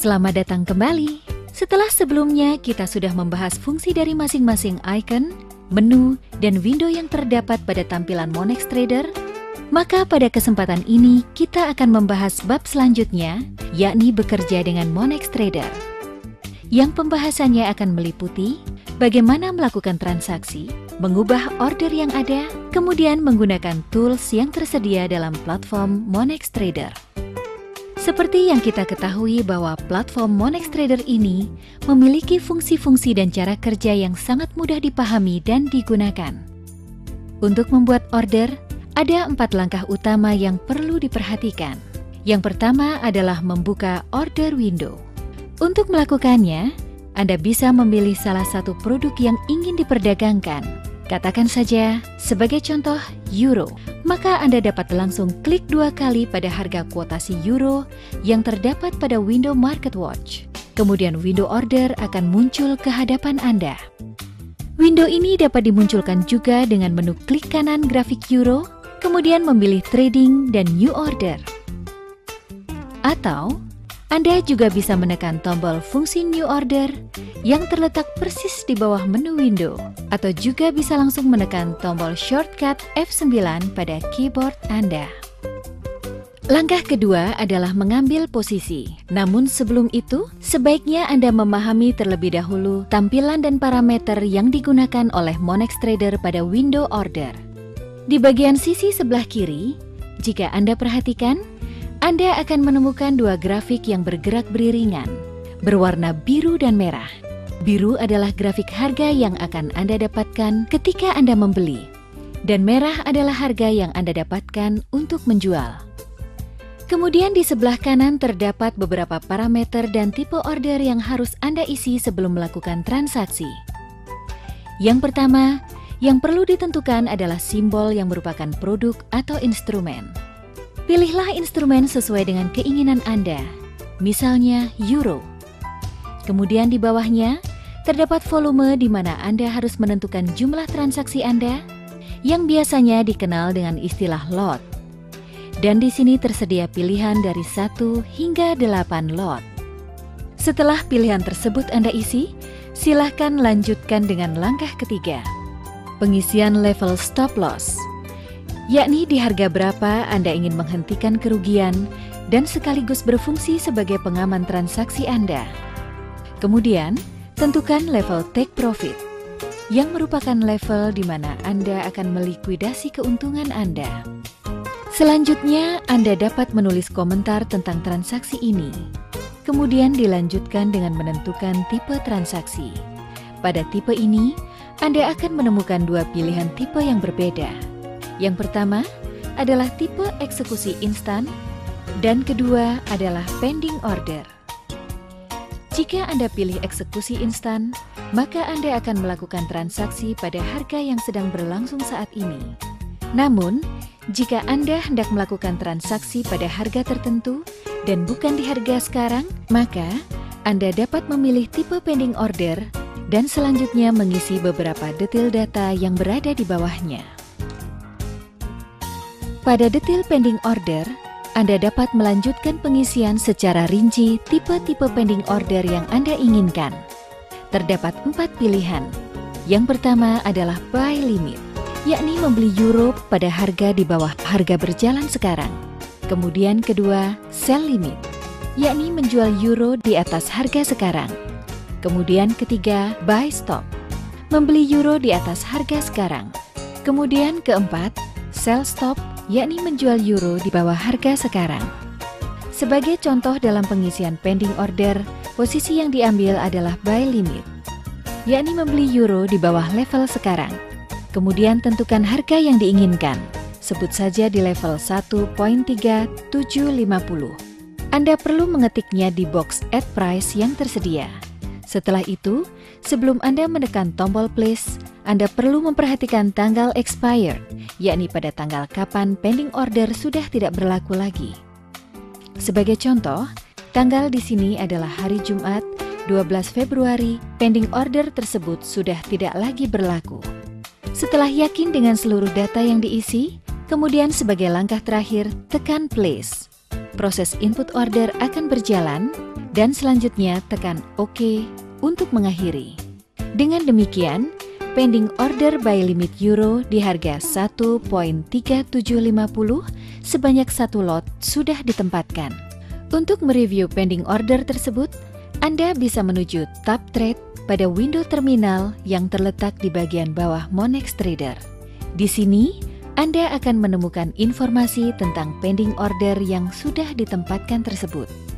Selamat datang kembali. Setelah sebelumnya kita sudah membahas fungsi dari masing-masing icon, menu, dan window yang terdapat pada tampilan Monex Trader, maka pada kesempatan ini kita akan membahas bab selanjutnya, yakni bekerja dengan Monex Trader. Yang pembahasannya akan meliputi bagaimana melakukan transaksi, mengubah order yang ada, kemudian menggunakan tools yang tersedia dalam platform Monex Trader. Seperti yang kita ketahui bahwa platform Monex Trader ini memiliki fungsi-fungsi dan cara kerja yang sangat mudah dipahami dan digunakan. Untuk membuat order, ada 4 langkah utama yang perlu diperhatikan. Yang pertama adalah membuka order window. Untuk melakukannya, Anda bisa memilih salah satu produk yang ingin diperdagangkan. Katakan saja, sebagai contoh, euro. Maka Anda dapat langsung klik 2 kali pada harga kuotasi euro yang terdapat pada window Market Watch. Kemudian window order akan muncul ke hadapan Anda. Window ini dapat dimunculkan juga dengan menu klik kanan grafik euro, kemudian memilih trading dan new order. Atau Anda juga bisa menekan tombol fungsi new order yang terletak persis di bawah menu window, atau juga bisa langsung menekan tombol shortcut F9 pada keyboard Anda. Langkah kedua adalah mengambil posisi. Namun sebelum itu, sebaiknya Anda memahami terlebih dahulu tampilan dan parameter yang digunakan oleh Monex Trader pada window order. Di bagian sisi sebelah kiri, jika Anda perhatikan, Anda akan menemukan 2 grafik yang bergerak beriringan, berwarna biru dan merah. Biru adalah grafik harga yang akan Anda dapatkan ketika Anda membeli, dan merah adalah harga yang Anda dapatkan untuk menjual. Kemudian di sebelah kanan terdapat beberapa parameter dan tipe order yang harus Anda isi sebelum melakukan transaksi. Yang pertama, yang perlu ditentukan adalah simbol yang merupakan produk atau instrumen. Pilihlah instrumen sesuai dengan keinginan Anda, misalnya euro. Kemudian di bawahnya, terdapat volume di mana Anda harus menentukan jumlah transaksi Anda, yang biasanya dikenal dengan istilah lot. Dan di sini tersedia pilihan dari 1 hingga 8 lot. Setelah pilihan tersebut Anda isi, silahkan lanjutkan dengan langkah ketiga, pengisian level stop loss. Yakni di harga berapa Anda ingin menghentikan kerugian dan sekaligus berfungsi sebagai pengaman transaksi Anda. Kemudian, tentukan level take profit, yang merupakan level di mana Anda akan melikuidasi keuntungan Anda. Selanjutnya, Anda dapat menulis komentar tentang transaksi ini. Kemudian dilanjutkan dengan menentukan tipe transaksi. Pada tipe ini, Anda akan menemukan 2 pilihan tipe yang berbeda. Yang pertama adalah tipe eksekusi instan, dan kedua adalah pending order. Jika Anda pilih eksekusi instan, maka Anda akan melakukan transaksi pada harga yang sedang berlangsung saat ini. Namun, jika Anda hendak melakukan transaksi pada harga tertentu dan bukan di harga sekarang, maka Anda dapat memilih tipe pending order dan selanjutnya mengisi beberapa detail data yang berada di bawahnya. Pada detail pending order, Anda dapat melanjutkan pengisian secara rinci tipe-tipe pending order yang Anda inginkan. Terdapat 4 pilihan. Yang pertama adalah buy limit, yakni membeli euro pada harga di bawah harga berjalan sekarang. Kemudian kedua, sell limit, yakni menjual euro di atas harga sekarang. Kemudian ketiga, buy stop, membeli euro di atas harga sekarang. Kemudian keempat, sell stop, yakni menjual euro di bawah harga sekarang. Sebagai contoh dalam pengisian pending order, posisi yang diambil adalah buy limit, yakni membeli euro di bawah level sekarang. Kemudian tentukan harga yang diinginkan, sebut saja di level 1.3750. Anda perlu mengetiknya di box add price yang tersedia. Setelah itu, sebelum Anda menekan tombol place, Anda perlu memperhatikan tanggal expired, yakni pada tanggal kapan pending order sudah tidak berlaku lagi. Sebagai contoh, tanggal di sini adalah hari Jumat, 12 Februari, pending order tersebut sudah tidak lagi berlaku. Setelah yakin dengan seluruh data yang diisi, kemudian sebagai langkah terakhir, tekan place. Proses input order akan berjalan Dan selanjutnya tekan OK untuk mengakhiri. Dengan demikian, pending order buy limit euro di harga 1.3750 sebanyak 1 lot sudah ditempatkan. Untuk mereview pending order tersebut, Anda bisa menuju tab trade pada window terminal yang terletak di bagian bawah Monex Trader. Di sini, Anda akan menemukan informasi tentang pending order yang sudah ditempatkan tersebut.